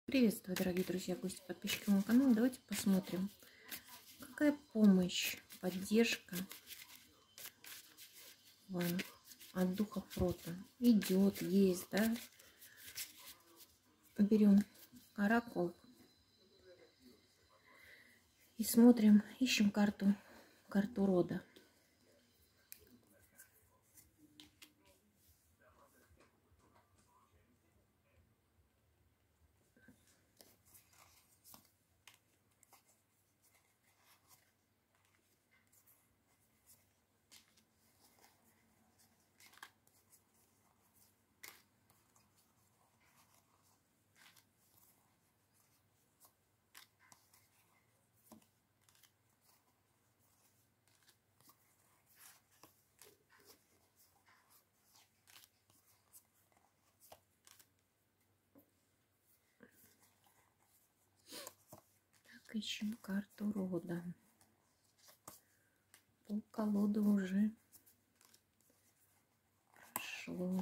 Приветствую, дорогие друзья, гости, подписчики моего канала. Давайте посмотрим, какая помощь, поддержка вам от духа Фрота идет, есть, да? Берем оракул и смотрим, ищем карту рода. Так, ищем карту рода. Полколоды уже прошло.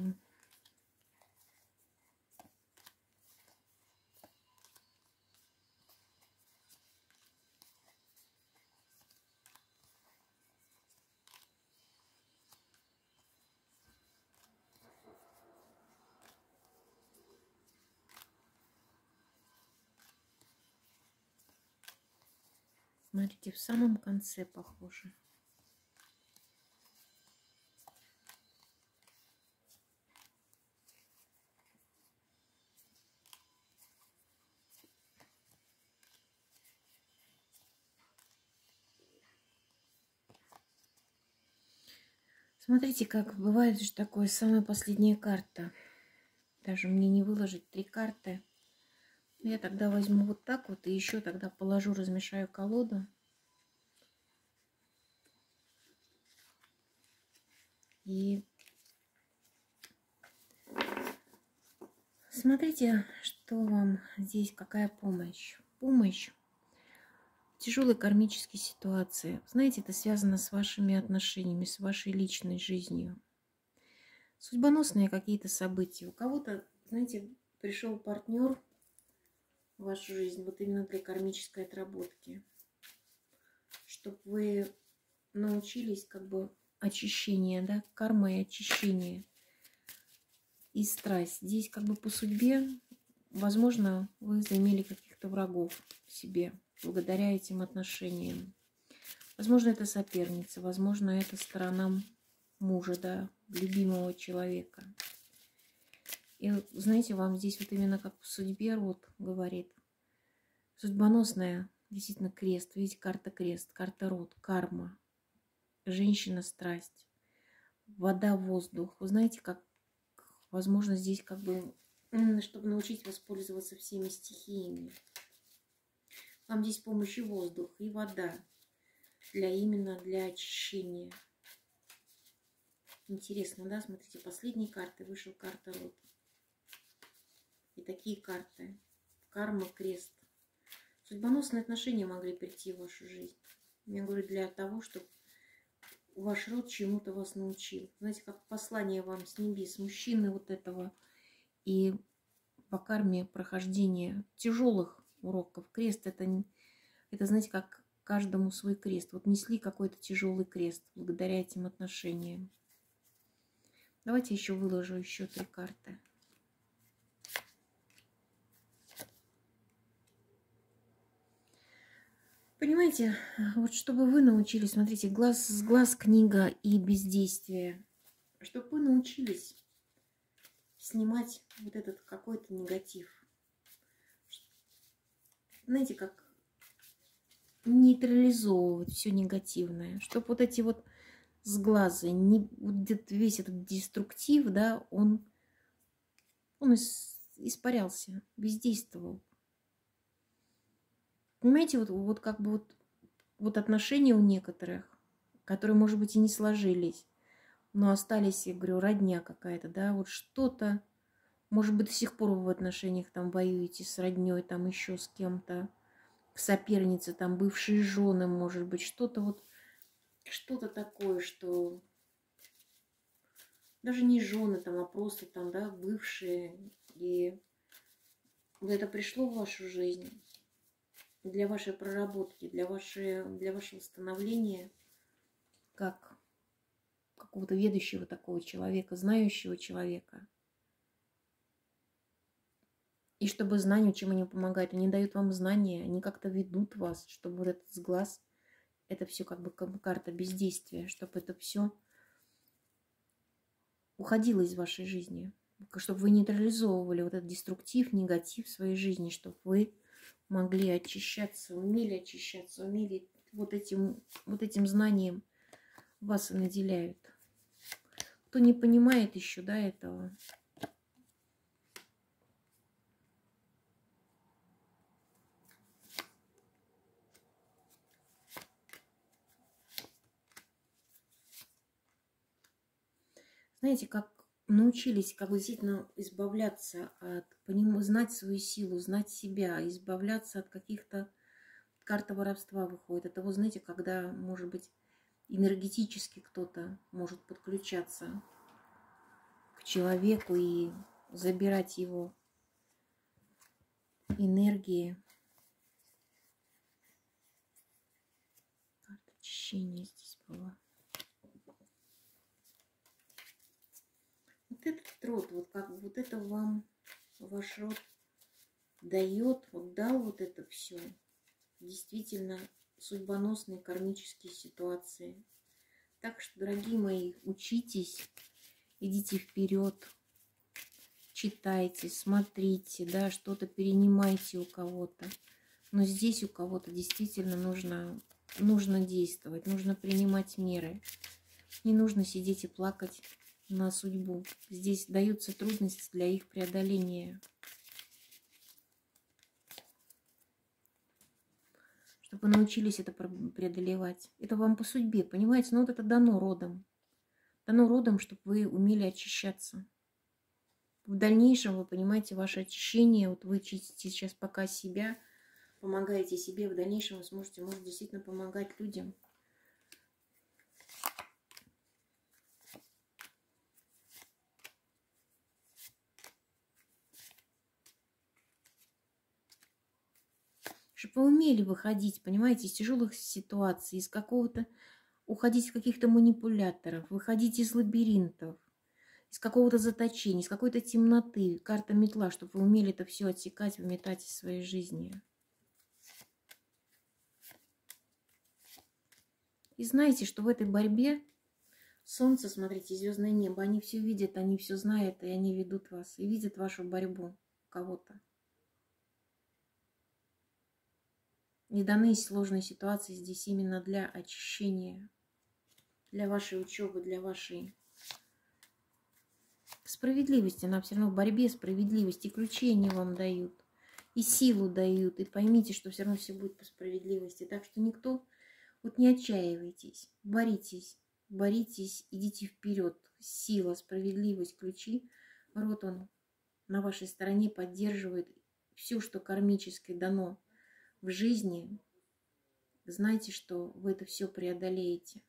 Смотрите, в самом конце похоже. Смотрите, как бывает же такое, самая последняя карта. Даже мне не выложить 3 карты. Я тогда возьму вот так вот и еще тогда положу, размешаю колоду. И смотрите, что вам здесь, какая помощь. Помощь в тяжелой кармической ситуации. Знаете, это связано с вашими отношениями, с вашей личной жизнью. Судьбоносные какие-то события. У кого-то, знаете, пришел партнер в вашу жизнь вот именно для кармической отработки. Чтобы вы научились как бы очищения, да, карма и очищение. И страсть. Здесь как бы по судьбе, возможно, вы заимели каких-то врагов в себе благодаря этим отношениям. Возможно, это соперница, возможно, это сторона мужа, да, любимого человека. И знаете, вам здесь вот именно как в судьбе род говорит. Судьбоносная, действительно, крест. Видите, карта крест, карта род, карма. Женщина, страсть. Вода, воздух. Вы знаете, как, возможно, здесь как бы, чтобы научить воспользоваться всеми стихиями. Вам здесь помощь и воздух, и вода. Именно для очищения. Интересно, да? Смотрите, последние карты. Вышел карта род. И такие карты. Карма, крест. Судьбоносные отношения могли прийти в вашу жизнь. Я говорю, для того, чтобы ваш род чему-то вас научил. Знаете, как послание вам с небес, мужчины вот этого. И по карме прохождения тяжелых уроков. Крест это, знаете, как каждому свой крест. Вот несли какой-то тяжелый крест благодаря этим отношениям. Давайте еще выложу еще 3 карты. Понимаете, вот чтобы вы научились, смотрите, глаз с глаз книга и бездействие. Чтобы вы научились снимать вот этот какой-то негатив. Знаете, как нейтрализовывать все негативное. Чтобы вот эти вот с глаза, вот весь этот деструктив, да, он испарялся, бездействовал. Понимаете, вот как бы вот отношения у некоторых, которые, может быть, и не сложились, но остались, я говорю, родня какая-то, да, вот что-то, может быть, до сих пор вы в отношениях там воюете с родней, там еще с кем-то, соперницы, там бывшие жены, может быть, что-то такое, что даже не жены там, а просто там, да, бывшие, и Вот это пришло в вашу жизнь для вашей проработки, для вашего становления как какого-то ведущего такого человека, знающего человека. И чтобы знанию, чем они помогают, они дают вам знания, они как-то ведут вас, чтобы вот этот сглаз, это все как бы карта бездействия, чтобы это все уходило из вашей жизни, чтобы вы нейтрализовывали вот этот деструктив, негатив в своей жизни, чтобы вы могли очищаться, умели вот этим знанием вас и наделяют. Кто не понимает еще, да, этого, знаете, как научились, как бы действительно избавляться от, знать свою силу, знать себя, избавляться от каких-то, карта воровства выходит. Это вы знаете, когда, может быть, энергетически кто-то может подключаться к человеку и забирать его энергии. Карта очищения здесь была. Вот этот род, вот как вот это вам ваш род дает, вот дал вот это все. Действительно судьбоносные кармические ситуации. Так что, дорогие мои, учитесь, идите вперед, читайте, смотрите, да, что-то перенимайте у кого-то. Но здесь у кого-то действительно нужно действовать, нужно принимать меры. Не нужно сидеть и плакать на судьбу. Здесь даются трудности для их преодоления. Чтобы вы научились это преодолевать. Это вам по судьбе, понимаете? Ну вот это дано родом. Дано родом, чтобы вы умели очищаться. В дальнейшем, вы понимаете, ваше очищение, вот вы чистите сейчас пока себя, помогаете себе, в дальнейшем вы сможете, может, действительно помогать людям. Чтобы вы умели выходить, понимаете, из тяжелых ситуаций, из какого-то, уходить из каких-то манипуляторов, выходить из лабиринтов, из какого-то заточения, из какой-то темноты, карта метла, чтобы вы умели это все отсекать, выметать из своей жизни. И знаете, что в этой борьбе солнце, смотрите, звездное небо, они все видят, они все знают, и они ведут вас, и видят вашу борьбу кого-то. И даны сложные ситуации здесь именно для очищения, для вашей учебы, для вашей справедливости. Она все равно в борьбе справедливости. И ключи они вам дают, и силу дают. И поймите, что все равно все будет по справедливости. Так что никто, вот не отчаивайтесь, боритесь, идите вперед. Сила, справедливость, ключи. Род он на вашей стороне поддерживает все, что кармически дано в жизни. Знайте, что вы это все преодолеете.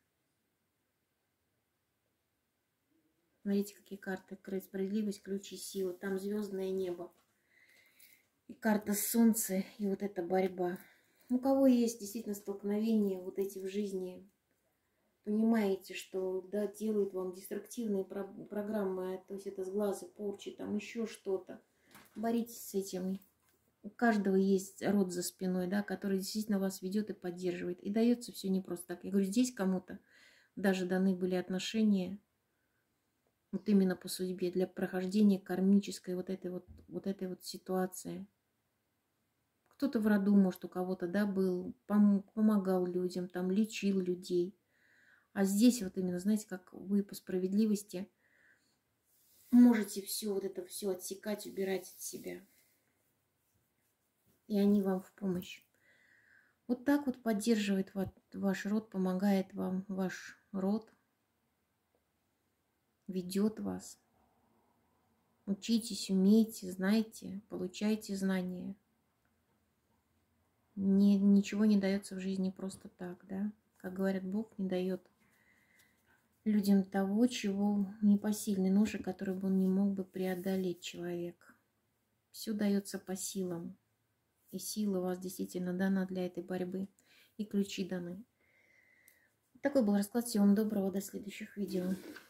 Смотрите, какие карты открыть. Справедливость, ключ и сила. Там звездное небо. И карта солнца, и вот эта борьба. У кого есть действительно столкновения вот эти в жизни, понимаете, что да, делают вам деструктивные программы, то есть это сглазы, порчи, там еще что-то. Боритесь с этим. У каждого есть род за спиной, да, который действительно вас ведет и поддерживает. И дается все не просто так. Я говорю, здесь кому-то даже даны были отношения, вот именно по судьбе, для прохождения кармической вот этой вот ситуации. Кто-то в роду, может, у кого-то, да, был, помогал людям, там, лечил людей. А здесь вот именно, знаете, как вы по справедливости можете все вот это все отсекать, убирать от себя. И они вам в помощь. Вот так вот поддерживает ваш род, помогает вам ваш род, ведет вас. Учитесь, умейте, знайте, получайте знания. Ничего не дается в жизни просто так, да? Как говорят, Бог не дает людям того, чего непосильный нож, который бы он не мог бы преодолеть человек. Все дается по силам. И сила у вас действительно дана для этой борьбы. И ключи даны. Такой был расклад. Всего вам доброго. До следующих видео.